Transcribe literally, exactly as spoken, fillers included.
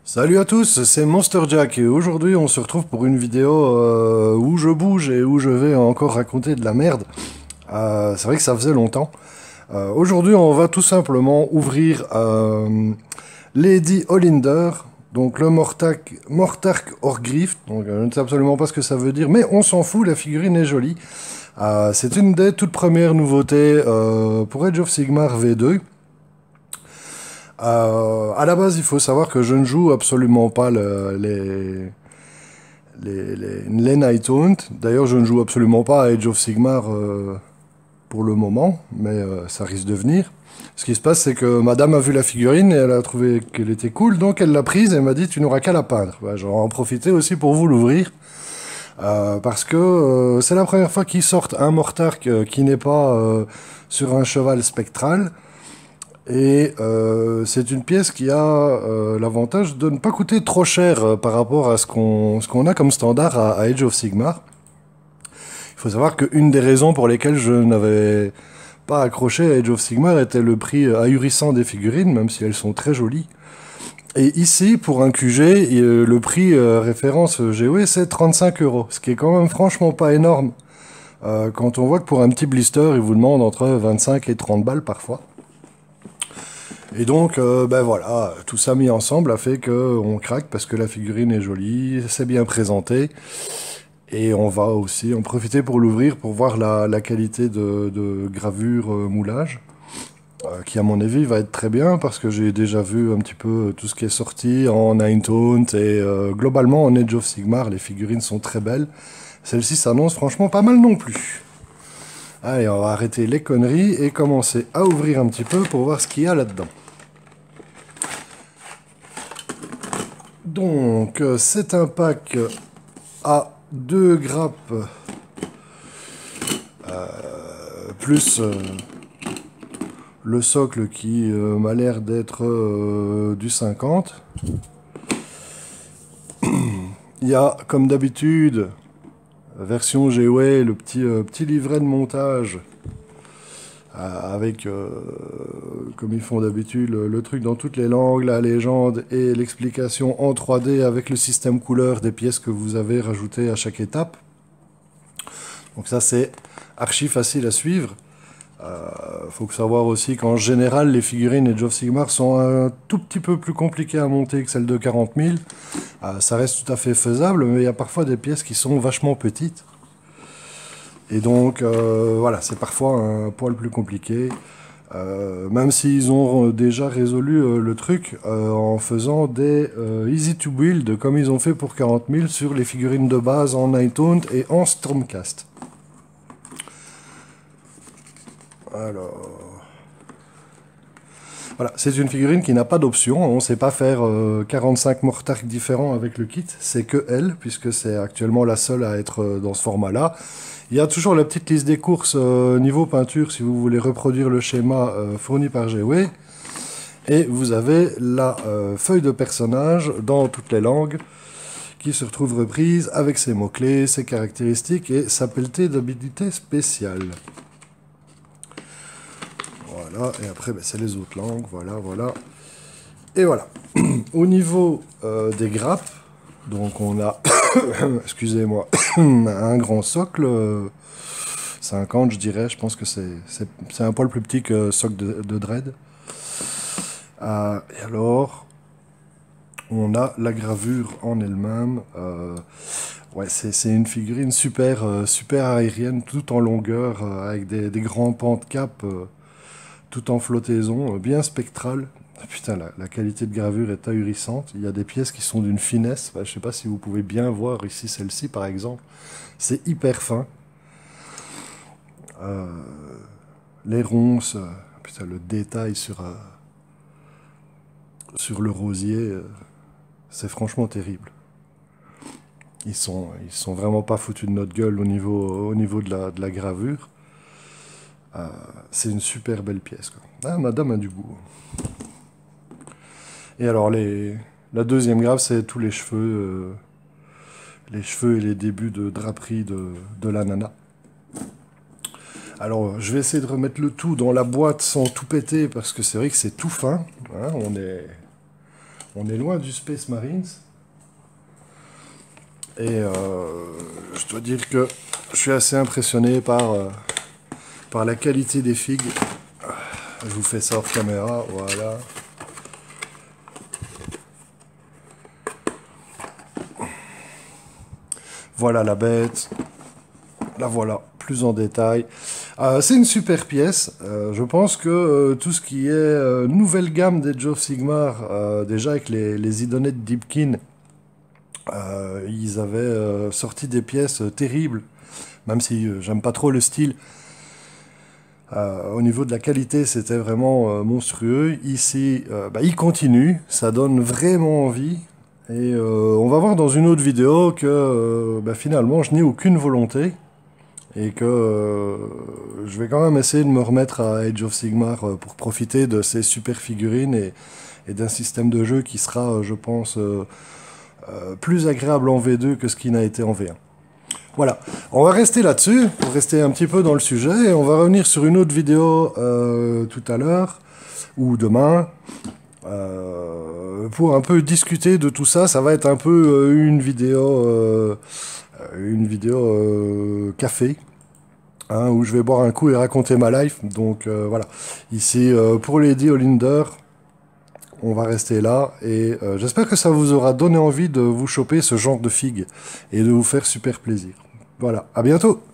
Salut à tous, c'est Monster Jack et aujourd'hui on se retrouve pour une vidéo euh, où je bouge et où je vais encore raconter de la merde. Euh, c'est vrai que ça faisait longtemps. Euh, aujourd'hui on va tout simplement ouvrir euh, Lady Olinder, donc le Mortark, Mortark Orgriff, donc euh, je ne sais absolument pas ce que ça veut dire, mais on s'en fout, la figurine est jolie. Euh, c'est une des toutes premières nouveautés euh, pour Age of Sigmar V deux. Euh, à la base, il faut savoir que je ne joue absolument pas le- les, les, les, les Night Hunt. D'ailleurs, je ne joue absolument pas à Age of Sigmar euh, pour le moment, mais euh, ça risque de venir. Ce qui se passe, c'est que madame a vu la figurine et elle a trouvé qu'elle était cool, donc elle l'a prise et m'a dit tu n'auras qu'à la peindre. Bah, j'en ai en profité aussi pour vous l'ouvrir, euh, parce que euh, c'est la première fois qu'ils sortent un Mortark euh, qui n'est pas euh, sur un cheval spectral. Et euh, c'est une pièce qui a euh, l'avantage de ne pas coûter trop cher euh, par rapport à ce qu'on ce qu'on a comme standard à, à Age of Sigmar. Il faut savoir qu'une des raisons pour lesquelles je n'avais pas accroché à Age of Sigmar était le prix ahurissant des figurines, même si elles sont très jolies. Et ici, pour un Q G, euh, le prix euh, référence G O E, c'est trente-cinq euros, ce qui est quand même franchement pas énorme. Euh, quand on voit que pour un petit blister, ils vous demandent entre vingt-cinq et trente balles parfois. Et donc, euh, ben voilà, tout ça mis ensemble a fait qu'on craque parce que la figurine est jolie, c'est bien présenté. Et on va aussi en profiter pour l'ouvrir pour voir la, la qualité de, de gravure euh, moulage, euh, qui à mon avis va être très bien parce que j'ai déjà vu un petit peu tout ce qui est sorti en Ninetaunt et euh, globalement en Age of Sigmar, les figurines sont très belles. Celle-ci s'annonce franchement pas mal non plus. Allez, on va arrêter les conneries et commencer à ouvrir un petit peu pour voir ce qu'il y a là-dedans. Donc, euh, c'est un pack à deux grappes euh, plus euh, le socle qui euh, m'a l'air d'être euh, du cinquante. Il y a, comme d'habitude, version G O E, le petit, euh, petit livret de montage euh, avec, euh, comme ils font d'habitude, le, le truc dans toutes les langues, la légende et l'explication en trois D avec le système couleur des pièces que vous avez rajoutées à chaque étape. Donc ça, c'est archi facile à suivre. Euh, faut savoir aussi qu'en général, les figurines Age of Sigmar sont un tout petit peu plus compliquées à monter que celles de quarante mille. Euh, ça reste tout à fait faisable, mais il y a parfois des pièces qui sont vachement petites. Et donc, euh, voilà, c'est parfois un poil plus compliqué. Euh, même s'ils ont déjà résolu euh, le truc euh, en faisant des euh, easy to build, comme ils ont fait pour quarante mille sur les figurines de base en Ninetaunt et en Stormcast. Alors, voilà, c'est une figurine qui n'a pas d'option. On ne sait pas faire euh, quarante-cinq Mortarks différents avec le kit. C'est que elle, puisque c'est actuellement la seule à être euh, dans ce format-là. Il y a toujours la petite liste des courses euh, niveau peinture si vous voulez reproduire le schéma euh, fourni par G O E. Et vous avez la euh, feuille de personnage dans toutes les langues qui se retrouve reprise avec ses mots-clés, ses caractéristiques et sa pelletée d'habilité spéciale. Voilà, et après, ben, c'est les autres langues, voilà, voilà. Et voilà. Au niveau euh, des grappes, donc on a, excusez-moi, un grand socle, euh, cinquante je dirais, je pense que c'est un poil plus petit que socle de, de Dread. Euh, et alors, on a la gravure en elle-même. Euh, ouais, c'est une figurine super, euh, super aérienne, tout en longueur, euh, avec des, des grands pans de cap. Euh, tout en flottaison, bien spectrale. Putain, la, la qualité de gravure est ahurissante. Il y a des pièces qui sont d'une finesse. Bah, je ne sais pas si vous pouvez bien voir ici, celle-ci par exemple. C'est hyper fin. Euh, les ronces, euh, putain, le détail sur, euh, sur le rosier, euh, c'est franchement terrible. Ils sont, ils sont vraiment pas foutus de notre gueule au niveau, au niveau de, la, de la gravure. Euh, c'est une super belle pièce, quoi. Ah, madame a du goût. Et alors, les... la deuxième grave, c'est tous les cheveux, euh, les cheveux et les débuts de draperie de, de la nana. Alors, je vais essayer de remettre le tout dans la boîte sans tout péter, parce que c'est vrai que c'est tout fin. Hein, on est... On est loin du Space Marines. Et euh, je dois dire que je suis assez impressionné par, euh, par la qualité des figues. Je vous fais ça hors caméra, voilà. Voilà la bête. La voilà, plus en détail. Euh, c'est une super pièce. Euh, je pense que euh, tout ce qui est euh, nouvelle gamme d'Age of Sigmar, euh, déjà avec les, les idonettes Deepkin, euh, ils avaient euh, sorti des pièces euh, terribles, même si euh, j'aime pas trop le style. Euh, au niveau de la qualité, c'était vraiment euh, monstrueux. Ici, euh, bah, il continue, ça donne vraiment envie. Et euh, on va voir dans une autre vidéo que euh, bah, finalement, je n'ai aucune volonté. Et que euh, je vais quand même essayer de me remettre à Age of Sigmar euh, pour profiter de ces super figurines et, et d'un système de jeu qui sera, euh, je pense, euh, euh, plus agréable en V deux que ce qui n'a été en V un. Voilà, on va rester là-dessus, pour rester un petit peu dans le sujet, et on va revenir sur une autre vidéo euh, tout à l'heure, ou demain, euh, pour un peu discuter de tout ça. Ça va être un peu euh, une vidéo, euh, une vidéo euh, café, hein, où je vais boire un coup et raconter ma life. Donc euh, voilà, ici, euh, pour Lady Olinder, on va rester là, et euh, j'espère que ça vous aura donné envie de vous choper ce genre de figues, et de vous faire super plaisir. Voilà, à bientôt!